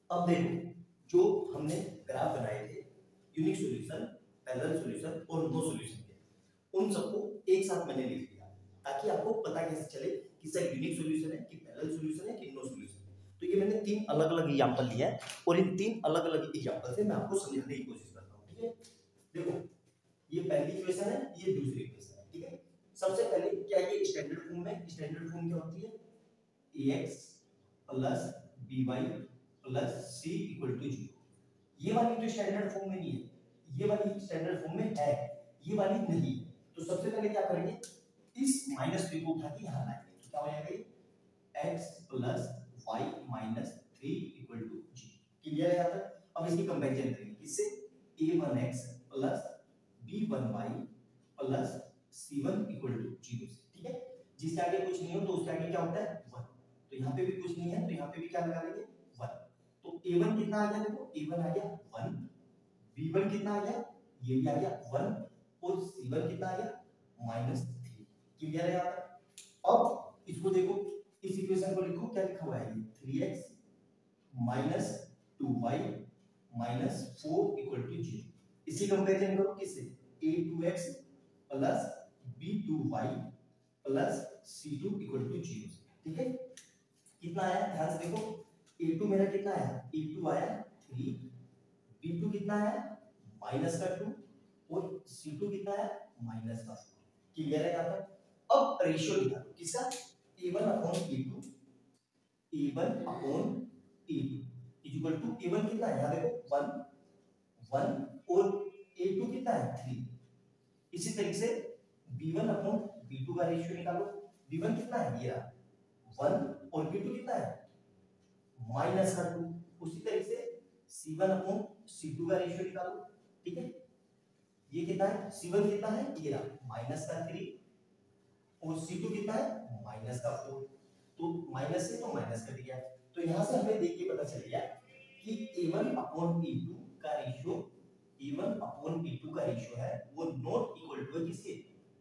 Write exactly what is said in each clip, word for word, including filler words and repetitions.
अब देखो, जो हमने ग्राफ बनाए थे यूनिक सॉल्यूशन, पैरेलल सॉल्यूशन और नो सॉल्यूशन के, उन सबको एक साथ मैंने लिख दिया ताकि आपको पता कैसे चले कि सर यूनिक सॉल्यूशन है कि पैरेलल सॉल्यूशन है कि नो सॉल्यूशन है। तो ये मैंने तीन अलग अलग एग्जांपल लिया है और इन तीन अलग अलग एग्जांपल से मैं आपको समझाने की कोशिश करता हूँ। ठीक है, देखो ये पहली इक्वेशन है, ये दूसरी इक्वेशन है। ठीक है, सबसे पहले क्या ये स्टैंडर्ड फॉर्म में, स्टैंडर्ड फॉर्म क्या होती है, ax plus by plus c equal to zero. ये वाली तो स्टैंडर्ड फॉर्म में नहीं है, ये वाली स्टैंडर्ड फॉर्म में है, ये वाली नहीं। तो सबसे पहले क्या करेंगे, इस माइनस थ्री को उठा के यहाँ लाएंगे तो क्या हो जाएगा ये x plus Y minus three equal to zero. Clear है यहाँ तक? अब इसकी कंपैरिजन करेंगे किससे, A one X plus B one Y plus C one equal to zero से। ठीक है, जिसके आगे कुछ नहीं हो तो उसके आगे क्या होता है, वन। तो यहाँ पे भी कुछ नहीं है तो यहाँ पे भी क्या लगा लेंगे, वन। तो ए वन कितना आ गया, देखो ए वन आ गया वन, बी वन कितना आ गया, ये भी आ गया वन, और सी वन कितना आ गया माइनस थ्री। क्लियर है यहाँ तक? अब इसको देखो, इस इक्वेशन को लिखो, क्या लिखा हुआ है, ये three x minus two Y minus four equal to zero. इसी कंपैरिजन करो किससे, A two X plus B two Y plus C two equal to zero. ठीक है, कितना आया ध्यान से देखो, ए टू मेरा कितना आया, ए टू आया थ्री, बी टू कितना आया माइनस का टू, और सी टू कितना आया माइनस का फोर। क्लियर है यहाँ तक? अब रेशियो निकालो किसका, A one upon A two, A one upon A two equal to, A one कितना है यहाँ देखो वन, वन, और ए टू कितना है थ्री। इसी तरीके से B one upon B two का रेशियो निकालो, बी वन कितना है ये रहा वन, और बी टू कितना है माइनस का टू। उसी तरीके से C one upon C two का रेशियो निकालो। ठीक है, ये कितना है, सी वन कितना है ये रहा माइनस का थ्री, और सी टू कितना है माइनस का फोर। तो माइनस से तो माइनस कर दिया, तो यहां से हमें देख के पता चल गया कि A one upon A two का ratio, A one upon A two का रेशियो है वो नॉट इक्वल टू किसके,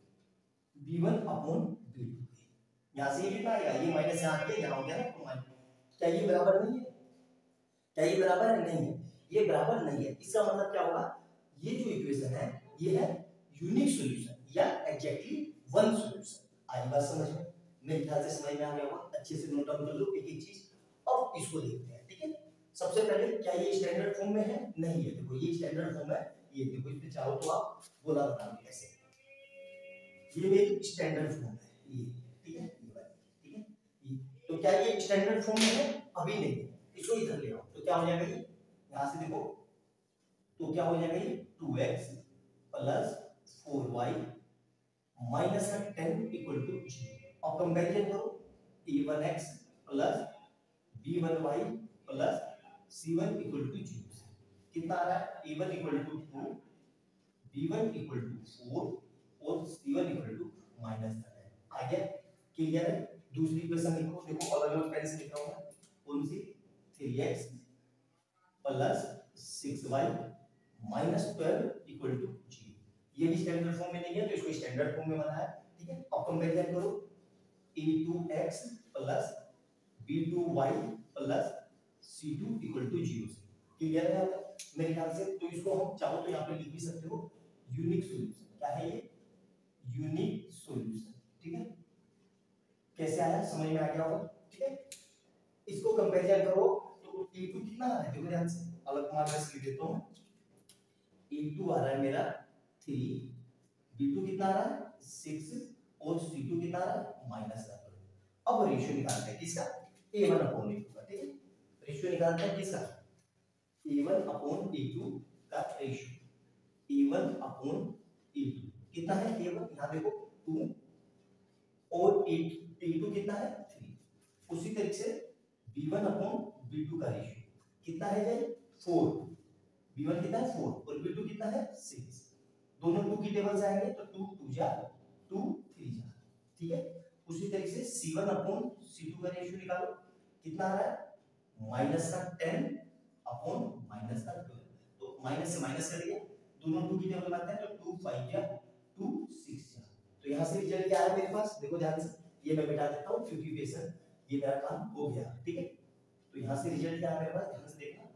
B one upon B two के। यहां से ये कितना आएगा, ये माइनस यहां आ गया, यहां हो गया ना, तो माइनस। क्या ये बराबर नहीं है, क्या ये बराबर है, नहीं है, ये बराबर नहीं है। इसका मतलब क्या होगा, ये जो इक्वेशन है ये है यूनिक सॉल्यूशन या एग्जैक्टली वन सॉल्यूशन। आई बात समझ में, मेरे ख्याल से समझ में आ गया होगा, अच्छे से नोट डाउन कर लो एक एक चीज। अब इसको देखते हैं। ठीक है, सबसे पहले क्या ये स्टैंडर्ड फॉर्म में है, नहीं है, देखो ये स्टैंडर्ड फॉर्म है, ये देखो इस पे चाहो तो आप गोला बना लो ऐसे, ये मेरी स्टैंडर्ड फॉर्म है ये। ठीक है, ये वाली। ठीक है, ये तो क्या ये स्टैंडर्ड फॉर्म में है, अभी नहीं है, इसको इधर ले आओ तो क्या हो जाएगा, ये यहां से देखो तो क्या हो जाएगा, ये two X plus four Y minus का टेन इक्वल टू जीरो। अब कंपैरिजन करो, A one X plus B one Y plus C one equal to zero. कितना आ रहा है, A one equal to two, B one equal to four, और C one equal to minus ten. आ गया? Clear है? दूसरी इक्वेशन लिखो, देखो अलग अलग पेन से लिखा हुआ है, कौन सी, three X plus six Y minus twelve equal to zero. ये भी स्टैंडर्ड फॉर्म में नहीं है तो इसको स्टैंडर्ड फॉर्म में बनाया। ठीक है, अब कंपैरिजन करो, A two X plus B two Y plus C two equal to zero. Clear है मेरे ख्याल से? तो इसको हम चाहो तो यहाँ पे लिख भी सकते हो यूनिक सॉल्यूशन। क्या है ये, यूनिक सॉल्यूशन। ठीक है, कैसे आया समझ में आ गया होगा। ठीक है, इसको कंपैरिजन करो तो ए टू कितना आ रहा है, देखो ध्यान से, अलग मार्क्स लिख देता हूं। ए टू आ रहा है मेरा थ्री, बी टू कितना आ रहा है सिक्स, और सी टू कितना आ रहा है माइनस का। अब रेशियो निकालते हैं किसका, A one upon A two का। ठीक है, रेशियो निकालते हैं किसका, A one upon A two का ratio, A one upon A two कितना है, ए वन यहां देखो टू, और ए टू कितना है थ्री। उसी तरीके से B one upon B two का रेशियो कितना है जाए फोर, बी वन कितना है फोर, और बी टू कितना है सिक्स। दोनों टू की टेबल से आएंगे तो टू टू जा टू, थ्री जा। ठीक है, उसी तरीके से C one upon C two का रेशियो निकालो, कितना आ रहा है माइनस का टेन अपॉन माइनस का ट्वेल्व। तो माइनस से माइनस कर दिया, दोनों टू की टेबल में आते हैं तो टू फाइव जा टू सिक्स जा। तो यहां से रिजल्ट क्या है मेरे पास, देखो ध्यान से, ये मैं मिटा देता हूं क्योंकि बेशक ये मेरा काम हो गया। ठीक है, तो यहां से रिजल्ट क्या है मेरे पास, ध्यान से देखना,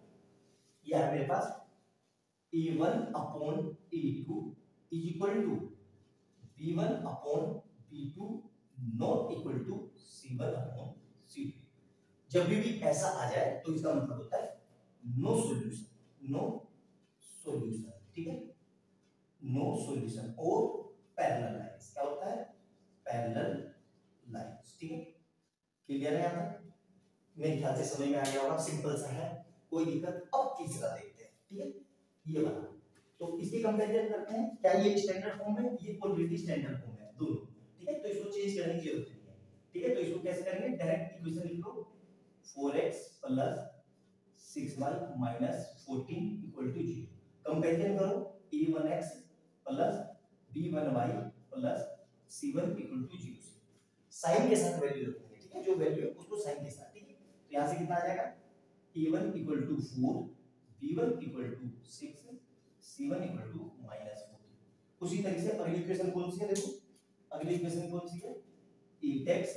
ये है मेरे पास A one upon A two is equal to B one upon B two not equal to C one upon C two. जब भी, भी ऐसा आ जाए तो इसका मतलब होता है नो सॉल्यूशन, नो सॉल्यूशन, ठीक है, नो सॉल्यूशन। और पैरेलल लाइंस, क्या होता है, पैरेलल लाइंस, ठीक है। क्लियर है यहाँ तक? मेरे ख्याल से समझ में आ गया होगा, सिंपल सा है, कोई दिक्कत। अब तीसरा देखते हैं, ठीक है, ये वाला। तो इसकी कंपैरिजन करते हैं, क्या ये स्टैंडर्ड फॉर्म है, ये ऑलरेडी स्टैंडर्ड फॉर्म है दोनों, ठीक है। तो इसको चेंज करने की जरूरत नहीं है, ठीक है। तो इसको कैसे करेंगे, डायरेक्ट इक्वेशन लिख लो, four X plus six Y minus fourteen equal to zero. Comparison करो, A one X plus B one Y plus C one equal to zero. Sign के साथ वैल्यू रखेंगे, ठीक है, जो वैल्यू है उसको साइन के साथ, ठीक है। तो यहां से कितना आ जाएगा, A one equal to four, B one equal to six, C one equal to minus fourteen. उसी तरीके से अगली इक्वेशन कौन सी है, देखो अगली इक्वेशन कौन सी है, eight X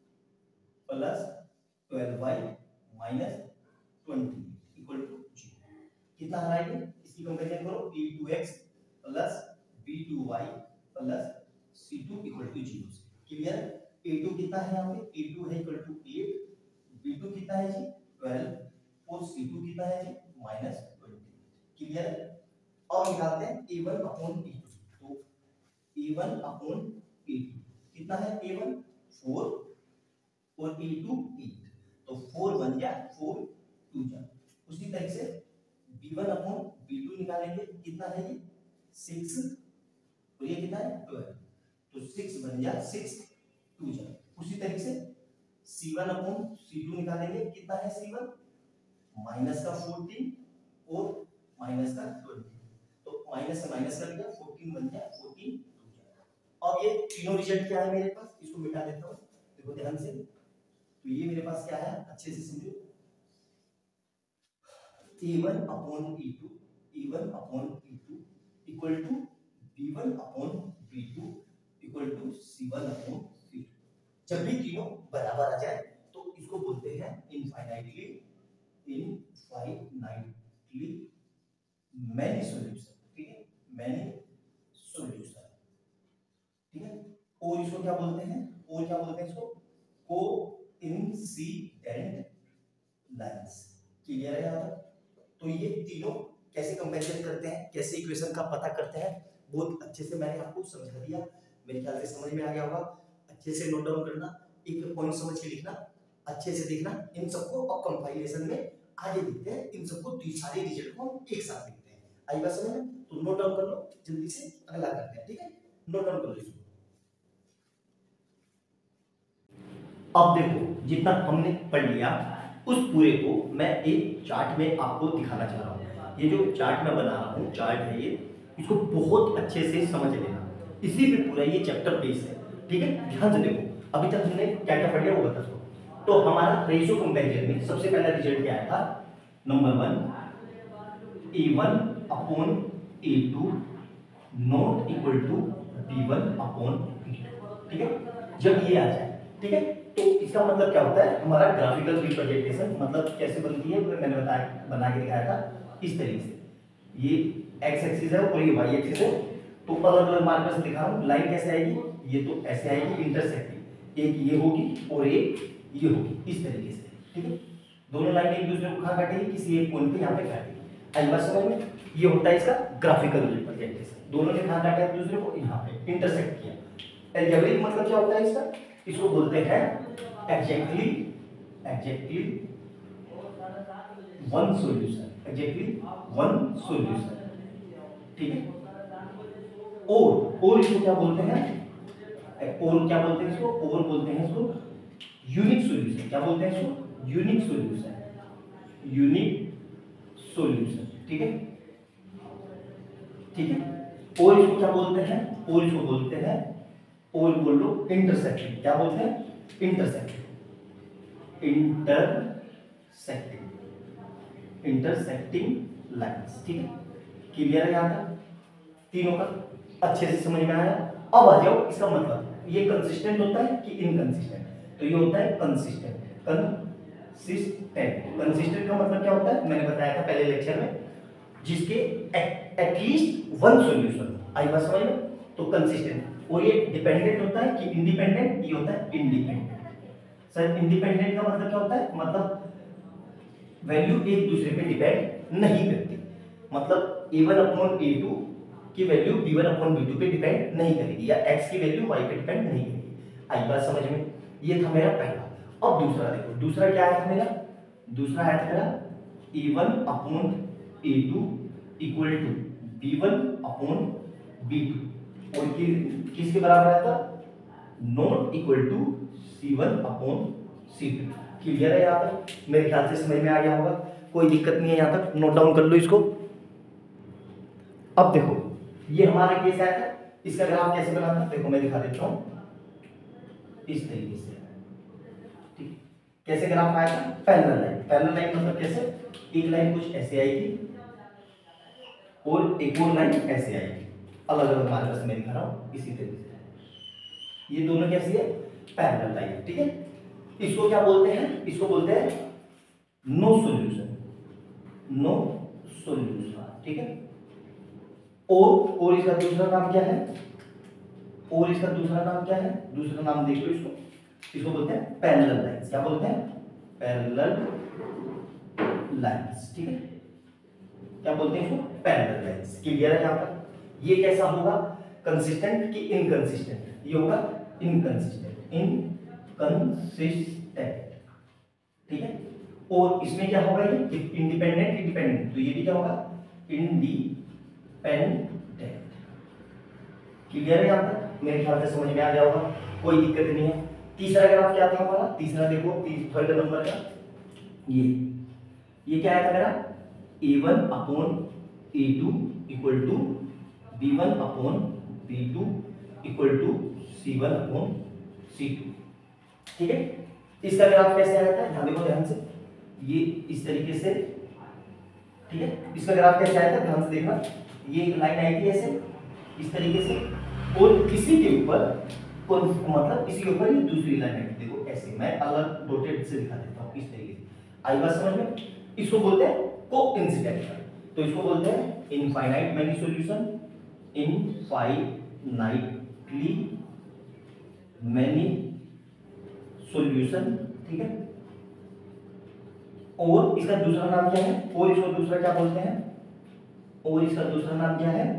plus twelve Y minus twenty equal to zero. कितना आ रहा है ये, इसकी कंपैरिजन करो, A two X plus B two Y plus C two equal to zero. Clear है? ए टू कितना है यहाँ पे, ए टू है equal to eight, B two कितना है जी ट्वेल्व, और सी टू कितना है जी माइनस ट्वेंटी। क्लियर है? और निकालते हैं A one upon A two. तो A one upon A two कितना है, ए वन फोर और ए टू एट, तो फोर बन गया, फोर टू जा। उसी तरह से B one upon B two निकालेंगे, कितना है ये सिक्स, और ये कितना है ट्वेल्व, तो सिक्स बन गया, सिक्स टू जा। उसी तरीके से C one upon C two निकालेंगे, कितना है सी वन माइनस का फोर्टीन और माइनस का ट्वेंटी, तो माइनस से माइनस कर दिया, फोर्टीन बन गया, फोर्टीन टू जा। अब ये तीनों रिजल्ट क्या है मेरे पास, इसको मिटा देता हूं, देखो ध्यान से। तो ये मेरे पास क्या है, अच्छे से समझो, A one upon A two, A one upon A two equal to B one upon B two equal to C one upon C two. जब भी तीनों बराबर आ जाए तो इसको बोलते हैं इनफाइनाइटली इनफाइनाइटली मैनी सॉल्यूशन, ठीक है, मैनी सॉल्यूशन, ठीक है। और इसको क्या बोलते हैं, और क्या बोलते हैं इसको, कोइंसिडेंट लाइंस। क्लियर है यहाँ तक? तो ये तीनों कैसे कंपैरिजन करते हैं, कैसे इक्वेशन का पता करते हैं, बहुत अच्छे से मैंने आपको समझा दिया। मेरे ख्याल से समझ में आ गया होगा। अच्छे से नोट डाउन करना, एक पॉइंट समझ के लिखना, अच्छे से देखना। इन सबको अब कंपाइलेशन में आगे लिखते हैं, इन सबको सारे रिजल्ट को एक साथ लिखते हैं। आई बात समझ में? तो नोट डाउन कर लो, जल्दी से अगला करते हैं, ठीक है, नोट डाउन कर लो इसको। अब देखो, जितना हमने पढ़ लिया उस पूरे को मैं एक चार्ट में आपको दिखाना चाह रहा हूँ। ये जो चार्ट मैं बना रहा हूँ, चार्ट है ये, इसको बहुत अच्छे से समझ लेना। इसी पे पूरा ये चैप्टर बेस है, ठीक है। ध्यान से देखो, अभी तक हमने क्या क्या पढ़ लिया वो बता दो। तो हमारा रेशियो कंपैरिजन में सबसे पहला रिजल्ट क्या आया था, number one, A one upon A two not equal to B one upon B two, ठीक है। जब ये आ जाए, ठीक है, तो इसका मतलब क्या होता है, हमारा ग्राफिकल रिप्रेजेंटेशन मतलब कैसे बनती है, मैंने बताया, बना के दिखाया था इस तरीके से। ये एक्स एक्सिस है और ये वाई एक्सिस है, तो अलग अलग मार्कर से दिखा रहा हूं। लाइन कैसे आएगी, ये तो ऐसे आएगी इंटरसेक्टिंग, एक ये होगी और एक ये होगी, इस तरीके से, ठीक है। दोनों लाइन एक दूसरे को कहां काटेगी, किसी एक पॉइंट पे यहां पे काटेगी। आई बात समझ में? ये होता है इसका ग्राफिकल रिप्रेजेंटेशन। दोनों ने कहां काटा एक दूसरे को, यहां पे इंटरसेक्ट किया। अलजेब्रिक मतलब क्या होता है इसका, इसको बोलते हैं exactly exactly one solution, exactly one solution, ठीक है। और और इसको क्या बोलते हैं, और क्या बोलते हैं इसको, और बोलते हैं इसको यूनिक सॉल्यूशन। क्या बोलते हैं इसको, यूनिक सॉल्यूशन, यूनिक सॉल्यूशन, ठीक है, ठीक है। और इसको क्या बोलते हैं, और इसको बोलते हैं, और बोल लो इंटरसेक्टिंग। क्या बोलते हैं, इंटरसेक्टिंग, इंटरसेक्टिंग, इंटरसेक्टिंग लाइंस, ठीक है। क्लियर है यहाँ तक? तीनों का अच्छे से समझ में आया। अब आ जाओ इसका मतलब, ये कंसिस्टेंट होता है कि इनकंसिस्टेंट, तो ये होता है कंसिस्टेंट, कंसिस्टेंट। कंसिस्टेंट का मतलब क्या होता है, मैंने बताया था पहले लेक्चर में, जिसके एटलीस्ट वन सॉल्यूशन। आई बात समझ में? तो कंसिस्टेंट। और ये डिपेंडेंट होता है कि इंडिपेंडेंट? ये होता है इंडिपेंडेंट। सर इंडिपेंडेंट का मतलब क्या होता है, मतलब वैल्यू एक दूसरे पे डिपेंड नहीं करती। मतलब A one upon A two की value B one upon B two पे डिपेंड नहीं करेगी, या x की वैल्यू y पे डिपेंड नहीं करेगी। आई बात समझ में? ये था मेरा पहला। अब दूसरा देखो, दूसरा क्या आया था मेरा? दूसरा आया था मेरा A one upon A two equal to B one upon B two, और कि, किसके बराबर आया था? Not equal to C one upon C two. Clear है यहाँ तक? मेरे ख्याल से समझ में आ गया होगा, कोई दिक्कत नहीं है यहाँ तक। नोट डाउन कर लो इसको। अब देखो ये हमारा केस आया था, इसका ग्राफ कैसे बनाना, देखो मैं दिखा देता हूं इस तरीके से। ठीक, कैसे ग्राफ आया था? Parallel line. पैरेलल लाइन मतलब कैसे? एक लाइन कुछ ऐसे आएगी और एक और लाइन ऐसे आएगी, अलग अलग मार्कर से मैं दिखा रहा हूं इसी तरीके से। ये दोनों कैसी है? Parallel line. ठीक है, इसको क्या बोलते हैं? इसको बोलते हैं नो सॉल्यूशन। No solution. ठीक है, और और इसका दूसरा नाम क्या है? और इसका दूसरा नाम क्या है? दूसरा नाम देख लो इसको, इसको बोलते हैं पैरेलल लाइंस। क्या बोलते हैं? Parallel lines. ठीक है, क्या बोलते हैं इसको? Parallel lines. क्लियर है यहाँ पर? ये कैसा होगा? कंसिस्टेंट कि इनकंसिस्टेंट? ये होगा इनकंसिस्टेंट। इनकंसिस्टेंट। ठीक है, और इसमें क्या होगा? ये इंडिपेंडेंट इंडिपेंडेंट, तो ये भी क्या होगा? इंडिपेंडेंट। क्लियर है यहाँ तक? मेरे ख्याल से समझ में आ गया होगा, कोई दिक्कत नहीं है। तीसरा ग्राफ क्या था हमारा? तीसरा देखो, थर्ड नंबर का ये ये क्या आया था मेरा? A one upon A two equal to B one upon B two equal to C one upon C two. ठीक है, इसका ग्राफ कैसे आया था? ध्यान देखो ध्यान से, ये इस तरीके से। ठीक है, इसका ग्राफ कैसे आया था? ध्यान से देखना, ये एक लाइन आई थी ऐसे इस तरीके से, और इसी के ऊपर मतलब इसी के ऊपर ये दूसरी लाइन है। देखो ऐसे, मैं अलग डॉटेड से दिखा देता हूं इस तरीके से। आई बात समझ में? इसको बोलते हैं कोइंसिडेंट। तो इसको बोलते हैं infinite many solution. Infinitely many solution. ठीक है, और इसका दूसरा नाम क्या है? और इसको दूसरा क्या बोलते हैं? और इसका दूसरा नाम क्या है?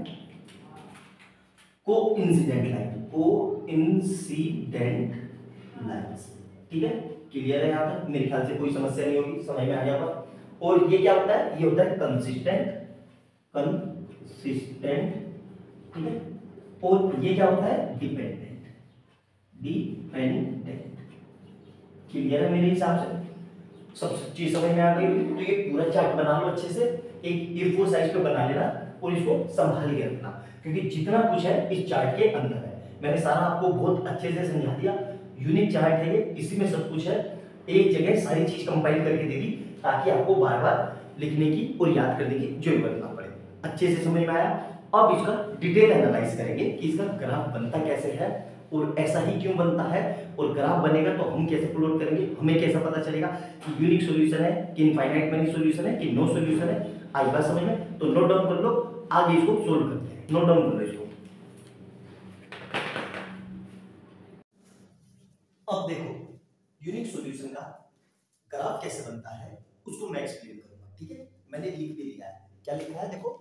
Coincident line. Coincident lines. ठीक है, क्लियर है यहाँ तक? मेरे ख्याल से कोई समस्या नहीं होगी, समझ में आ गया होगा। और ये क्या होता है? ये होता है कंसिस्टेंट। कंसिस्टेंट। ठीक है, और ये क्या होता है? डिपेंडेंट। डिपेंडेंट। क्लियर है मेरे हिसाब से? सब चीज समझ में आ गई? तो ये पूरा चार्ट बना लो अच्छे से, एक ए फोर साइज पे बना लेना और इसको संभाल के रखना, क्योंकि जितना कुछ है इस चार्ट के अंदर है। मैंने सारा आपको बहुत अच्छे से समझा दिया। यूनिक चार्ट है ये, इसी में सब कुछ है, एक जगह सारी चीज कंपाइल करके दे दी, ताकि आपको बार बार लिखने की और याद करने की जरूरत ना पड़े। अच्छे से समझ में आया? अब इसका डिटेल एनालाइज करेंगे कि इसका ग्राफ बनता कैसे है और ऐसा ही क्यों बनता है, और ग्राफ बनेगा तो हम कैसे प्लॉट करेंगे, हमें कैसा पता चलेगा कि यूनिक सॉल्यूशन है कि इनफाइनाइट मैनी सॉल्यूशन है कि नो सॉल्यूशन है। आई बात समझ में? तो नोट डाउन कर लो, आगे इसको सोल्व करते हैं। नोट डाउन कर लो इसको। अब देखो यूनिक सॉल्यूशन का ग्राफ कैसे बनता है उसको मैं एक्सप्लेन करूंगा। ठीक है, मैंने लिख भी दिया है। क्या लिखा है? देखो,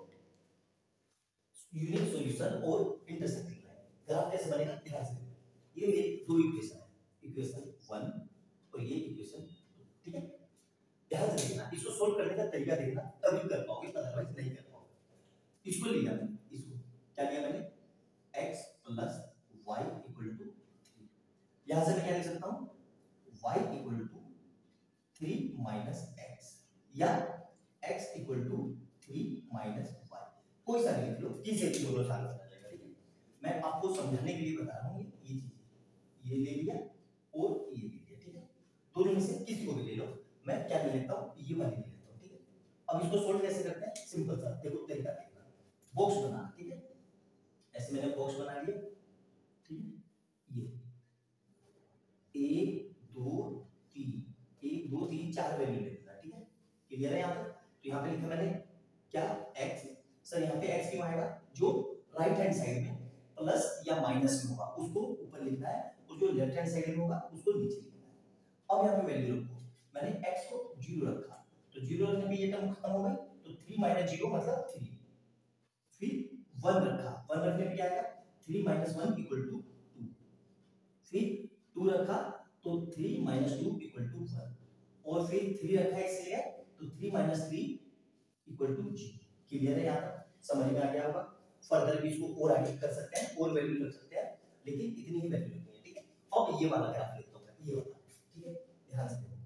यूनिक सॉल्यूशन और इंटरसेक्टिंग लाइन। ग्राफ कैसे बनेगा ध्यान से। ये मेरी दो इक्वेशन है, इक्वेशन वन और ये इक्वेशन टू। ठीक है, ध्यान से देखना, इसको सोल्व करने का तरीका देखना, तभी कर पाओगे, अदरवाइज नहीं कर पाओगे। इसको लिया मैंने, इसको क्या लिया मैंने? x plus y equal to three. यहां से मैं क्या लिख सकता हूं? y equal to three minus x, या x equal to three minus y. कोई सा लिख लो, किसी एक दोनों साल बता जाएगा। ठीक है, मैं आपको समझाने के लिए बता रहा हूं। ये चीज ये ले लिया और ये ले लिया। ठीक है, दोनों में से किसी को भी ले लो। मैं क्या ले लेता हूं? ये वाली ले लेता हूं। ठीक है, अब इसको सोल्व कैसे करते हैं? सिंपल सा, देखो तरीका देखना, बॉक्स बनाना। ठीक है, ऐसे मैंने बॉक्स बना लिया। ठीक है, ये एक दो तीन, एक दो तीन चार वैल्यू ले लेना, ठीक है, क्लियर है यहाँ तक। तो यहाँ पे लिखा मैंने क्या x, सर यहाँ पे x क्यों आएगा, जो राइट हैंड साइड में प्लस या माइनस में होगा उसको ऊपर लिखना है और जो लेफ्ट हैंड साइड में होगा उसको नीचे लिखना है। अब यहाँ पे वैल्यू रखो, मैंने x को जीरो रखा, तो जीरो रखने पे ये टर्म खत्म हो गई, तो थ्री माइनस जीरो मतलब थ्री, फिर वन रखा, वन रखने पे क्या आएगा, three minus one equal to two, फिर टू रखा तो three minus two equal to one, और फिर थ्री रखा है इसलिए तो three minus three equal to zero. Clear है, यहाँ तक समझ में आ गया होगा। फर्दर भी इसको और आगे कर सकते हैं, और वैल्यू रख सकते हैं, लेकिन इतनी ही वैल्यू रखनी है, ठीक है। अब ये वाला ग्राफ लिखता हूं मैं, ये वाला, ठीक है, ध्यान से देखो,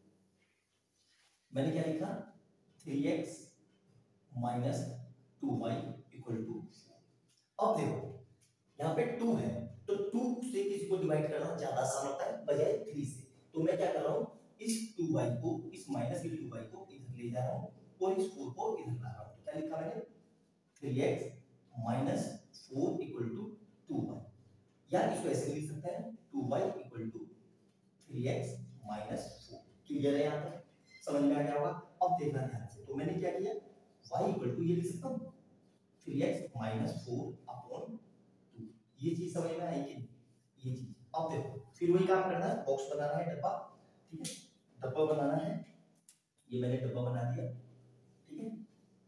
मैंने क्या लिखा, three x minus two y equal to. अब देखो यहाँ पे टू है, तो टू से किसी को डिवाइड करना ज्यादा आसान होता है बजाय थ्री से, तो मैं क्या कर रहा हूँ, इस टू वाई को, इस माइनस के टू वाई को इधर ले जा रहा हूँ और इस फोर को इधर ला रहा हूँ। क्या लिखा मैंने, three x minus four equal to two y, या इसको ऐसे लिख सकते हैं, two y equal to three x minus four. Clear है, यहाँ तक समझ में आ गया होगा। अब देखना ध्यान से, तो मैंने क्या किया, y इक्वल टू ये लिख सकता हूँ three x minus four upon two, ये चीज समझ में आई कि ये चीज। अब देखो फिर वही काम करना है, बॉक्स बनाना है, डब्बा, ठीक है, डब्बा बनाना है, ये मैंने डब्बा बना दिया, ठीक है,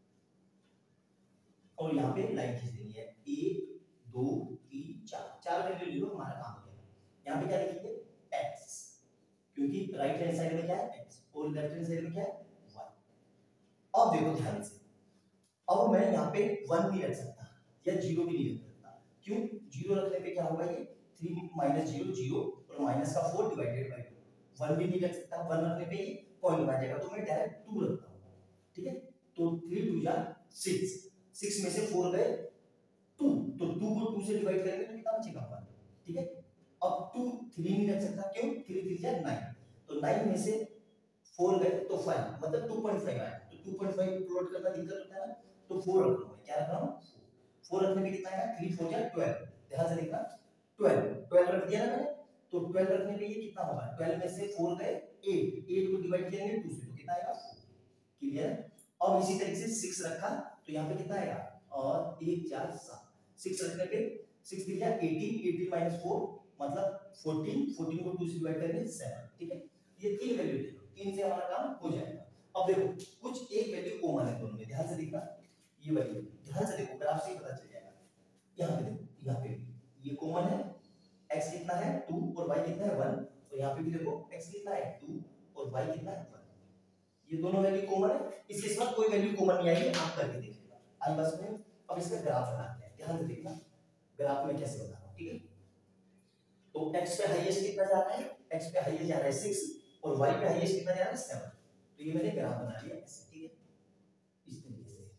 और यहाँ पे लाइन खींच देनी है, एक दो तीन चार, चार वैल्यू ले लो, हमारा काम हो गया। यहाँ पे क्या लिखेंगे, x, क्योंकि राइट हैंड साइड में क्या है x और लेफ्ट हैंड साइड में क्या है y। अब देखो ध्यान से, अब मैं यहाँ पे वन नहीं रख सकता या जीरो भी नहीं रख सकता, क्यों, जीरो रखने पे क्या होगा, ये थ्री माइनस जीरो जीरो और माइनस का four divided by two, one भी नहीं रख सकता, वन रखने पे ये पॉइंट बन जाएगा, तो मैं डायरेक्ट टू रखता हूँ, ठीक है, तो थ्री टू जा सिक्स, सिक्स में से फोर गए टू, तो टू को टू से डिवाइड करेंगे तो कितना बचेगा वन, ठीक है। अब टू थ्री नहीं रख सकता, क्यों, थ्री थ्री जा नाइन, तो नाइन में से फोर गए तो फाइव, मतलब टू पॉइंट फाइव आया, तो टू पॉइंट फाइव प्लॉट करना दिक्कत होता है ना, तो फोर रख रहा हूं, क्या रख रहा हूं, फोर रखने पे कितना आएगा, थ्री फोर जा ट्वेल्व, ध्यान से देखना, ट्वेल्व, ट्वेल्व रख दिया ना मैंने, तो ट्वेल्व रखने पे ये कितना होगा, ट्वेल्व में से फोर गए एट, एट को डिवाइड करेंगे टू से तो कितना आएगा फोर। क्लियर है। अब इसी तरीके से सिक्स रखा, तो यहाँ पे कितना आएगा, और एक चार सात, सिक्स रखने पे सिक्स दिया एटीन, एटीन माइनस फोर मतलब फोर्टीन, फोर्टीन को टू से डिवाइड करेंगे सेवन, ठीक है, ये तीन वैल्यू ले लो, तीन से हमारा काम हो जाएगा। अब देखो कुछ एक वैल्यू कॉमन है दोनों में, ध्यान से देखना, ये वैल्यू ध्यान से देखो, ग्राफ से ही पता चल जाएगा। यहाँ पे देखो, यहाँ पे ये कॉमन है, x कितना है टू और y कितना है वन, और यहाँ पे भी देखो x कितना है टू और y कितना है वन, ये दोनों वैल्यू कॉमन है, इसके साथ कोई वैल्यू कॉमन नहीं आएगी, आप करके देखिएगा। आई बस में अब इसका ग्राफ बनाते हैं, ध्यान से देखना ग्राफ में कैसे बना रहा हूं, ठीक है। तो x पे हाईएस्ट कितना जा रहा है, x पे हाईएस्ट जा रहा है सिक्स और y पे हाईएस्ट कितना जा रहा है सेवन, तो ये मैंने ग्राफ बना लिया ऐसे, ठीक है, इस तरीके से,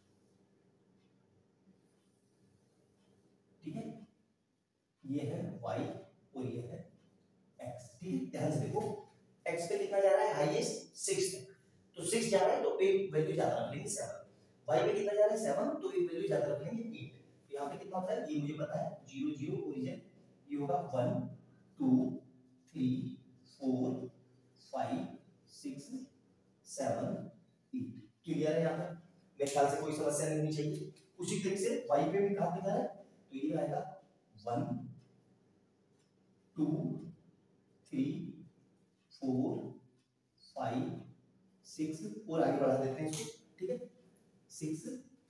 ठीक है, ये है y और ये है x, ठीक है, ध्यान से देखो x पे कितना जा रहा है हाईएस्ट सिक्स, तो सिक्स जा रहा है तो एक वैल्यू ज्यादा रख लेंगे सेवन, y पे कितना जा रहा है सेवन, तो एक वैल्यू ज्यादा रख लेंगे एट, तो यहाँ पे कितना होता है ये मुझे पता है, जीरो जीरो ओरिजिन, ये होगा one two three four five six seven eight. Clear है, यहाँ पे मेरे ख्याल से कोई समस्या नहीं होनी चाहिए। उसी तरीके से y पे भी ग्राफ दिखा है, तो ये आएगा one two three four five six, और आगे बढ़ा देते हैं इसको, ठीक है, सिक्स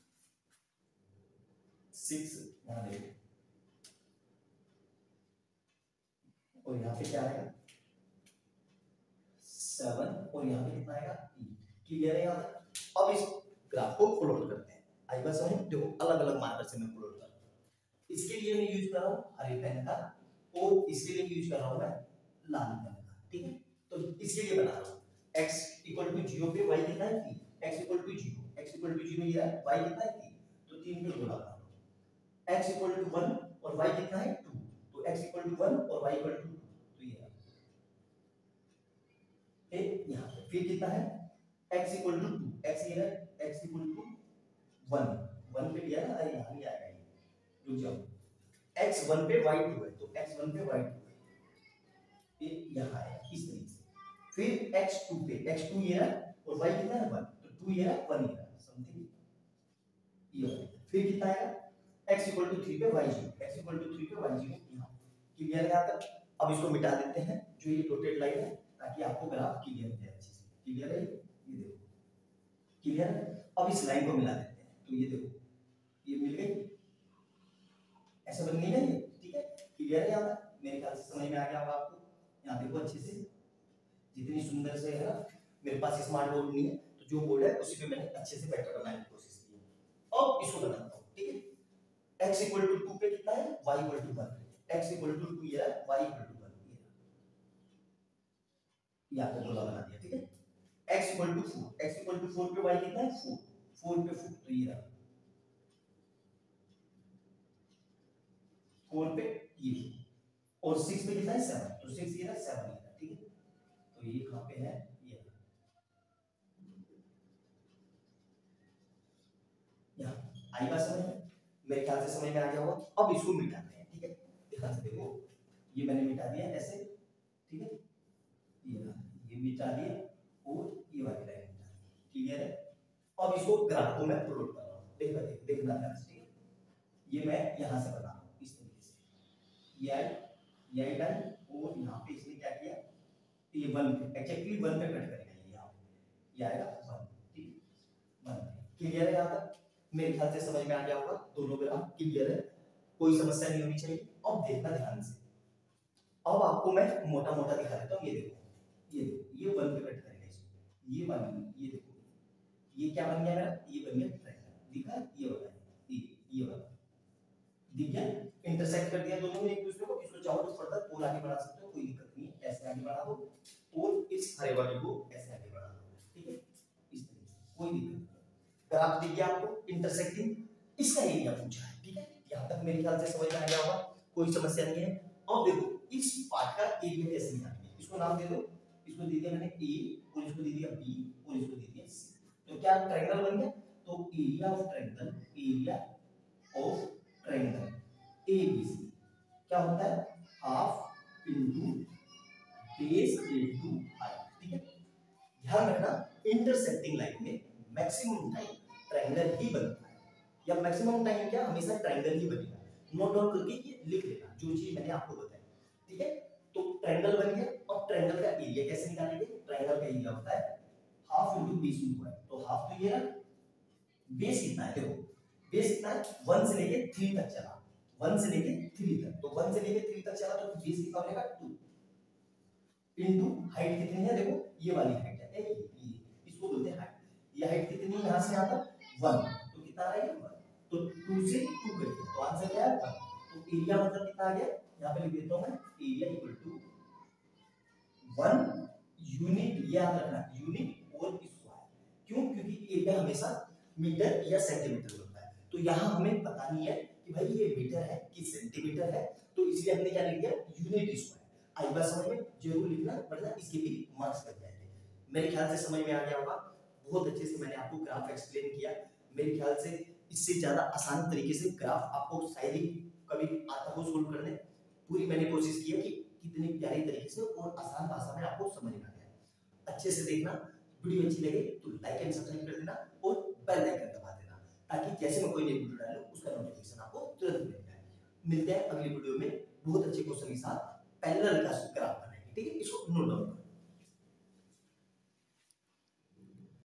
सिक्स यहाँ देखो, और यहाँ पे क्या आएगा सेवन, और यहाँ पे कितना आएगा एट। क्लियर है यहाँ तक। अब इस ग्राफ को प्लॉट करते हैं, आई बस में देखो अलग अलग मार्कर से मैं प्लॉट कर रहा हूँ। इसके लिए मैं यूज कर रहा हूँ हरे पेन का, और इसके लिए यूज कर रहा हूँ मैं लाल पेन का, ठीक है। तो इसके लिए बना रहा हूँ x इक्वल टू जीरो पे y कितना है तीन, x equal to zero, x equal to zero ये है, y कितना है तीन, तो तीन पे गुणा करो, x इक्वल टू वन और y कितना है टू, तो x इक्वल टू वन और y इक्वल टू टू, तो ये है एक यहाँ पे, फिर कितना है x equal to two, x ये है x equal to one, one पे दिया ना, यहाँ नहीं आएगा ये, रुक जाओ, x वन पे y टू है, तो x वन पे y टू है, ये यहाँ है इस तरीके से। फिर एक्स टू पे, एक्स टू ये रहा और वाई कितना है वन, तो टू ये रहा वन ये रहा समथिंग ये वाला। फिर कितना आएगा x इक्वल टू थ्री पे y zero, x equal to three पे y जीरो यहाँ क्लियर है यहाँ तक। अब इसको मिटा देते हैं जो ये डॉटेड लाइन है ताकि आपको ग्राफ क्लियर हो जाए अच्छे से। क्लियर है ये देखो क्लियर है। अब इस लाइन को मिला देते हैं तो ये देखो ये मिल गई ऐसे बन गई ना ये ठीक है क्लियर है यहाँ तक मेरे ख्याल से समझ में आ गया होगा आपको। यहाँ देखो अच्छे से जितनी सुंदर से है ना मेरे पास स्मार्ट बोर्ड नहीं है तो जो बोर्ड है उसी पे मैंने अच्छे से बेटर बनाने की कोशिश की है। अब इसको बनाता हूँ ठीक है। x इक्वल टू टू पे कितना है y equal to one, x equal to two ये है y इक्वल टू वन ये आपको बोला बना दिया ठीक है। x equal to four, x equal to four पे y कितना है फोर, फोर पे फोर तो ये रहा फोर पे ये और सिक्स पे कितना है सेवन तो सिक्स ये रहा सेवन ये रहा ठीक है। तो ये कहां पे है ये यहाँ आई बात समझ में मेरे ख्याल से समझ में आ गया होगा। अब इसको मिटाते हैं ठीक है। ध्यान से देखो ये मैंने मिटा दिया ऐसे ठीक है ये ये मिटा दिया और ये वाली लाइन मिटा दी क्लियर है। अब इसको ग्राफ को मैं प्लॉट कर रहा हूं देखना देख देखना ध्यान से ठीक है। ये मैं यहां से बना रहा हूं इस तरीके से ये आई ये आई लाइन और यहां पे इसने क्या किया ये वन पे एक्जेक्टली वन पे कट करेगा ये यहां पे ये आएगा वन ठीक है वन क्लियर है यहां तक मेरे ख्याल से समझ में आ गया होगा। दोनों ग्राफ क्लियर है कोई समस्या नहीं होनी चाहिए। अब देखना ध्यान से अब आपको मैं मोटा मोटा दिखा देता हूं। ये देखो ये देखो ये वन पे कट करेगा इसको ये वन ये देखो ये क्या बन गया मेरा ये बन गया ट्रायंगल दिखा ये वाला ये ये वाला दिख गया इंटरसेक्ट कर दिया दोनों ने एक दूसरे को। इसको चाहो तो फर्दर और आगे बढ़ा सकते हो कोई दिक्कत नहीं है ऐसे आगे बढ़ा दो और इस हरे वाले को ऐसे आगे बढ़ा दो ठीक है इस तरीके से कोई दिक्कत नहीं। ग्राफ दिख गया आपको इंटरसेक्टिंग इसका एरिया पूछा है ठीक है। यहां तक मेरे ख्याल से समझ में आ गया होगा कोई समस्या नहीं है। अब देखो इस पार्ट का एरिया कैसे निकालेंगे इसको नाम दे दो इसको दे दिया मैंने ए और इसको दे दिया बी और इसको दे दिया सी तो क्या ट्रायंगल बन गया। तो area of triangle area of triangle ABC क्या होता है half into base into height ठीक है। ध्यान रखना इंटरसेक्टिंग लाइन में मैक्सिमम टाइम ट्रायंगल ही बनता है या मैक्सिमम टाइम क्या हमेशा ट्रायंगल ही बनेगा। नोट डाउन करके ये लिख लेना जो चीज मैंने आपको बताई ठीक है। तो ट्रायंगल बन गया। अब ट्रायंगल का एरिया कैसे निकालेंगे ट्रायंगल का एरिया होता है half into base into height तो हाफ तो ये रहा बेस कितना है देखो बेस कितना है वन से लेके थ्री तक चला वन से लेके थ्री तक तो वन से लेके थ्री तक चला तो बेस कितना बनेगा टू इनटू हाइट कितनी है देखो ये वाली हाइट है ये इसको बोलते हैं हाइट। ये हाइट कितनी है यहां से यहां तक वन तो कितना आ रहा है वन तो टू से टू कट गया तो आंसर क्या है वन। तो एरिया मतलब कितना आ गया यहां पे लिख देता हूं मैं area equal to one unit याद रखना यूनिट और स्क्वायर क्यों क्योंकि एरिया हमेशा मीटर या सेंटीमीटर होता है। तो यहां हमें पता नहीं है कि भाई ये मीटर है कि सेंटीमीटर है तो इसलिए हमने क्या लिख दिया यूनिट स्क्वायर। आई बात समझ में जरूर लिखना वरना इसके भी मार्क्स कट जाएंगे। मेरे ख्याल से समझ में आ गया होगा बहुत अच्छे से मैंने आपको ग्राफ एक्सप्लेन किया। मेरे ख्याल से इससे ज्यादा आसान तरीके से ग्राफ आपको शायद ही कभी आता हो सोल्व करने। पूरी मैंने कोशिश की है कि कितनी प्यारी तरीके से और आसान भाषा में आपको समझ में आ जाए। अच्छे से देखना वीडियो अच्छी लगे तो लाइक एंड सब्सक्राइब कर देना और बेल आइकन दबा देना ताकि जैसे मैं कोई नई वीडियो डालूं उसका नोटिफिकेशन आपको तुरंत मिल जाए। मिलते हैं अगली वीडियो में बहुत अच्छे क्वेश्चन के साथ पैरेलल का ग्राफ बनाएंगे ठीक है। इसको नोट डाउन